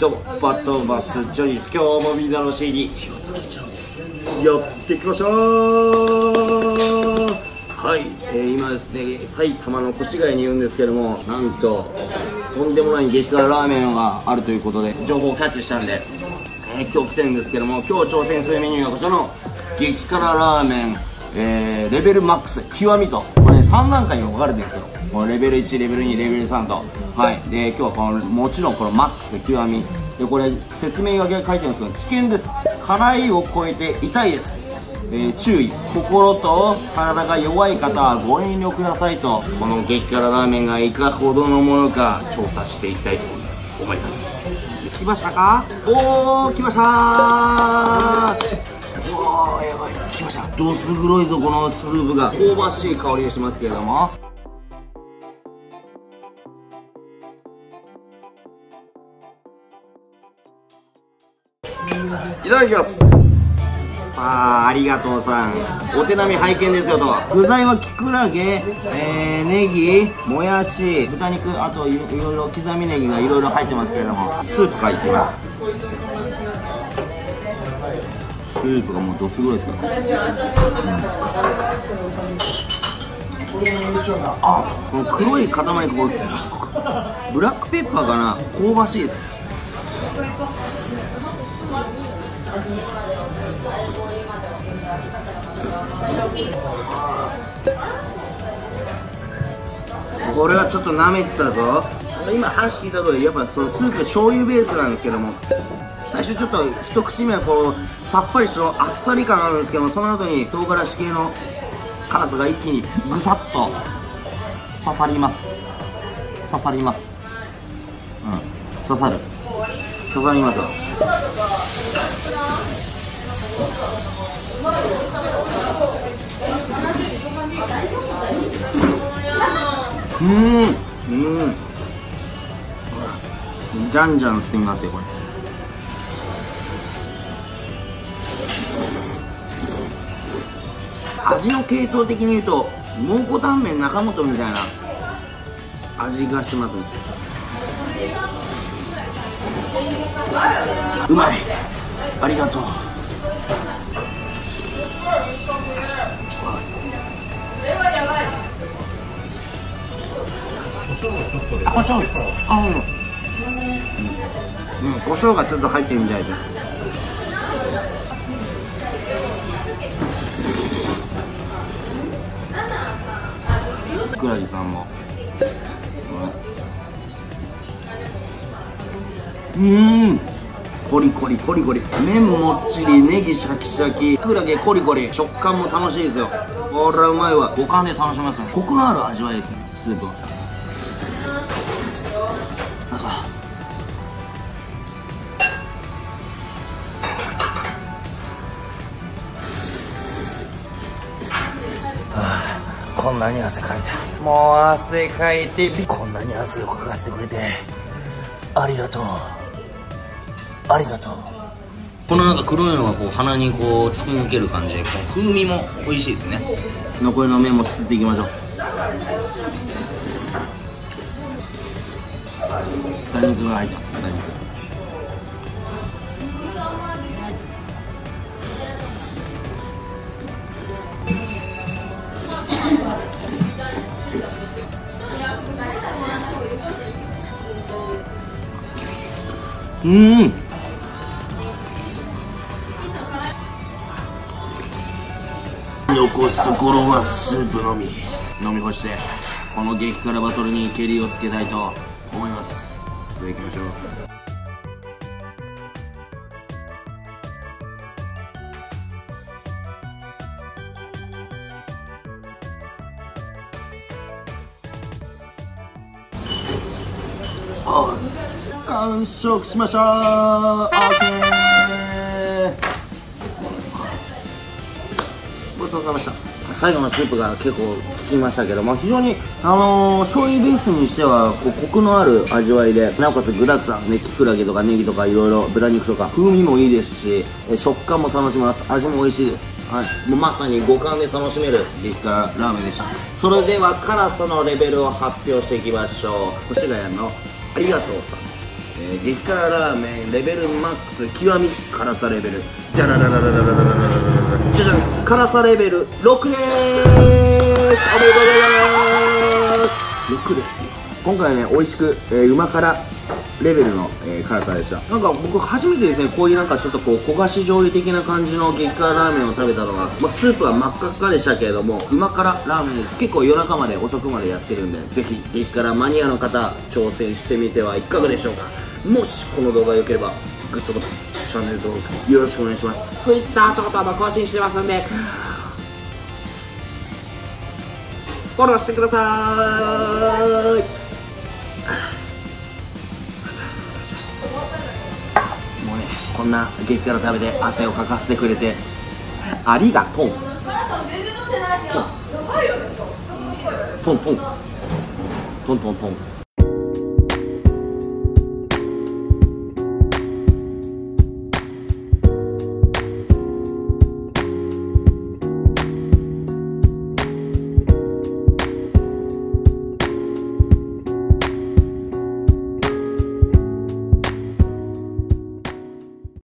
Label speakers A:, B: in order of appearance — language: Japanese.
A: どうもバットバスジョニーです。今日もみんなのシーに火をつけちゃうやっていきましょう。はい、今ですね埼玉の越谷にいるんですけども、なんととんでもない激辛ラーメンがあるということで情報をキャッチしたんで、今日来てるんですけども、今日挑戦するメニューがこちらの激辛ラーメン、レベルマックス極みと、これ、ね、3段階に分かれてるんですよ。このレベル1、レベル2、レベル3と、はい、で今日はこのもちろんこのマックス極みで、これ説明書きが書いてるんですけど、危険です、辛いを超えて痛いです、注意、心と体が弱い方はご遠慮くださいと、この激辛ラーメンがいかほどのものか調査していきたいと思います。来ましたか？おー、来ましたー。おー、やばい、来ました。どす黒いぞ、このスープが香ばしい香りがしますけれども、いただきます。さあ、ありがとうさん、お手並み拝見ですよと。具材はキクラゲ、ネギ、もやし、豚肉、あといろいろ刻みネギがいろいろ入ってますけれども、スープからいきます。スープがもうどすごいですから、あ、この黒い塊がこうブラックペッパーかな、香ばしいです。これはちょっと舐めてたぞ。今話聞いた通り、やっぱそのスープ醤油ベースなんですけども、最初ちょっと一口目はこうさっぱりしたあっさり感あるんですけども、その後に唐辛子系の辛さが一気にぐさっと刺さります。刺さります。刺さる。刺さりますよ。じゃんじゃん進みますよこれ。味の系統的に言うと蒙古タンメン中本みたいな味がしますね。うまい、ありがとう。胡椒、胡椒がちょっと入ってるみたいで、くらぎさんもコリコリコリコリ、麺もっちり、ネギシャキシャキ、くらげコリコリ、食感も楽しいですよ。これはうまいわ。五感で楽しめますね。コクのある味わいですね、スープは。こんなに汗かいた。もう汗かいて、こんなに汗をかかせてくれてありがとう、ありがとう。このなんか黒いのがこう鼻にこう突き抜ける感じで、この風味も美味しいですね。残りの麺もすすっていきましょう。豚肉が入ってます。豚肉、残すところはスープのみ。飲み干してこの激辛バトルにケリをつけたいと思います。では行きましょう。完食しました。オーケー、ごちそうさまでした。最後のスープが結構効きましたけども、非常に醤油ベースにしてはこうコクのある味わいで、なおかつ具だくさんね、キクラゲとかネギとかいろいろ豚肉とか風味もいいですし、食感も楽しめます。味も美味しいです。はい、もうまさに五感で楽しめる激辛ラーメンでした。それでは辛さのレベルを発表していきましょう。越谷のありがとうさん、 激辛ラーメンレベルマックス極み辛さレベルじゃららららららららららじゃじゃん辛さレベル6でーす。おめでとうございます。6ですよ。今回ね美味しく、うま辛レベルの、辛さでした。なんか僕初めてですねこういうなんかちょっとこう焦がし醤油的な感じの激辛ラーメンを食べたのが、まあ、スープは真っ赤っかでしたけれどもうま辛ラーメンです。結構夜中まで遅くまでやってるんでぜひ激辛マニアの方挑戦してみてはいかがでしょうか。もしこの動画が良ければグッドボタンチャンネル登録よろしくお願いします。 Twitter とかも更新してますんでフォローしてください。もうねこんな激辛食べて汗をかかせてくれてありがとう。トントントントントントン。